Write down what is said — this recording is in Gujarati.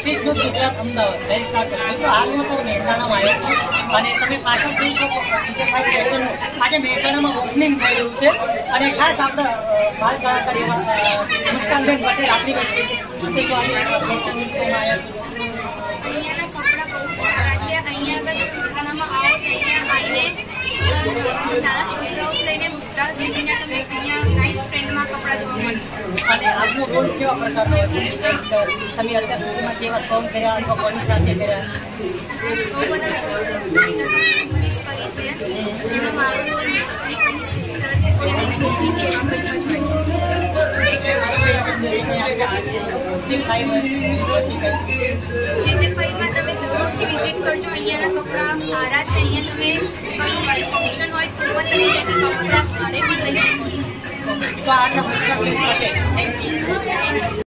સ્ટ્રીટ ફૂડ ગુજરાત અમદાવાદ જય સ્ટાર મિત્રો હાલમાં તો મહેસાણામાં આવ્યો છું અને તમે પાછળ જોઈ શકો DJ5 ફેશનનું આજે મહેસાણામાં ઓપનિંગ થઈ રહ્યું છે અને ખાસ આપણા બાલ કલાકાર એવા મુસ્કાનબેન પટેલ આપણી વચ્ચે છે શું કહેશો આજે ફેશન શોમાં આવ્યા છો? અહીંયાના કપડાં બહુ સારા છે. અહીંયા આગળ મહેસાણામાં આવો તો અહીંયા આવીને નાના છોકરાઓથી લઈને મોટા સુધીના તમને અહીંયા નાઇસ ટ્રેન્ડમાં કપડાં જોવા મળશે. અને આપનો રોલ કેવા પ્રકારનો હોય છે? તમે અત્યાર સુધીમાં કેવા સોંગ કર્યા અથવા કોની સાથે કર્યા? બહુ બધી મૂવીઝ કરી છે. એમાં મારું રોલ કોઈની સિસ્ટર કોઈની છોકરી એવા કંઈ પણ હોય છે. JJ5માં તમે જરૂરથી વિઝિટ કરજો. અહીંયાના કપડાં સારા છે. અહીંયા તમે કંઈ ફંક્શન હોય તો પણ તમે અહીંયાથી કપડાં ભાડે પણ લઈ શકો છો. તો આજના પુસ્તક થેન્ક યુ.